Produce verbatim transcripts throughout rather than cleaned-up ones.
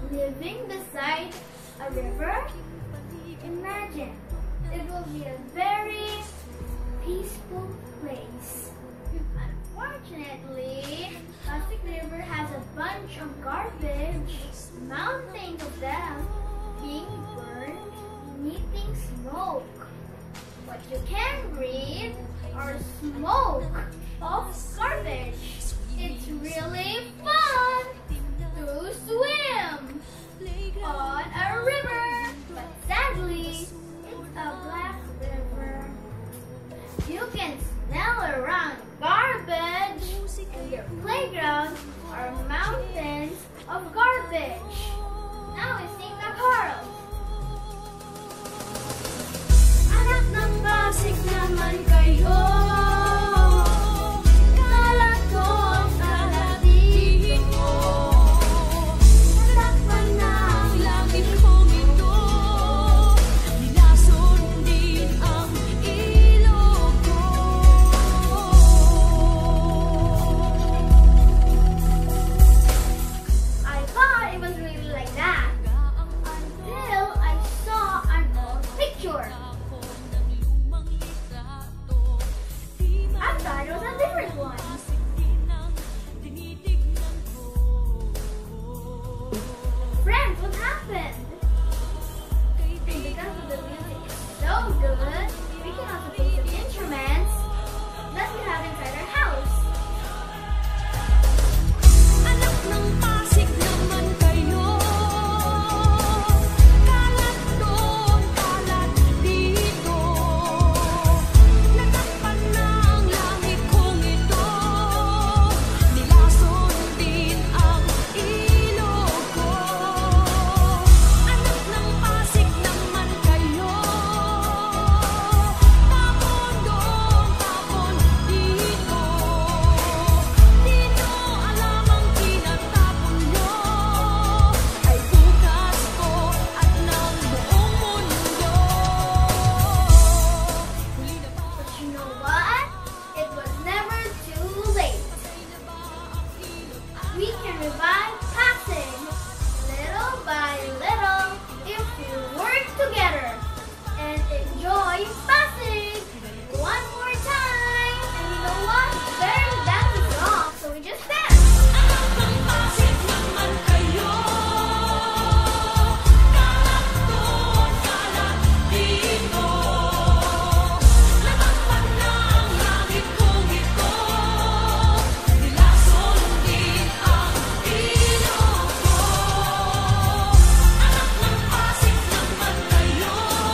living beside a river? Imagine, it will be a very peaceful place. Unfortunately, Plastic River has a bunch of garbage, mountains of them being burned, emitting smoke. What you can breathe are smoke of garbage. It's really fun to swim on a river, but sadly, it's a black river. You can smell around garbage, and your playground are mountains of garbage. Now we sing the chorus. Anak ng Pasig naman kayo. Friends, what happened? Because the music is so good, we can also play some instruments that we have inside our house. Anak ng Pasig naman kayo. Kalat doon, kalat dito. Natakpan ng langit kong ito. Nilason din ang ilog ko. Anak ng Pasig naman kayo. Tapon doon, tapon dito. Dito alam ang tinatapon nyo ay bukas ko at ng buong mundo. But you know what? It was never too late. We can revive Pasig little by little if we work together and enjoy Pasig one more time. And you know what? There's dance song, so we just dance. Anak ng Pasig naman kayo. Kalat doon, kalat dito. Natakpan ng langit kong ito. Nilason din ang ilog ko. Anak ng Pasig naman kayo.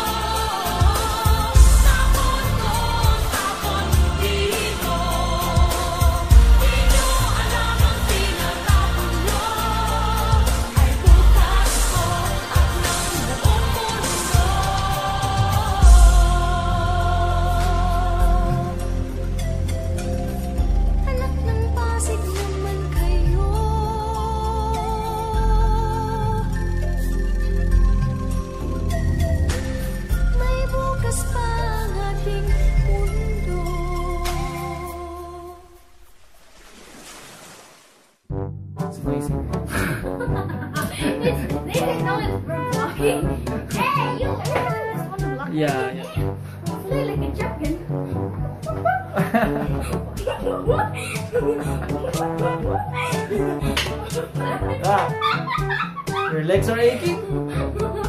Tapon doon, tapon dito. Di nyo alam ang tinatapon nyo ay bukas ko at ng buong mundo. Anak ng Pasig naman kayo. May bukas pa ang ating mundo. It's amazing. It's, they didn't know it's from talking. Hey, you everyone just want to block me. Yeah, yeah. Play like a chicken. Ah, your legs are aching?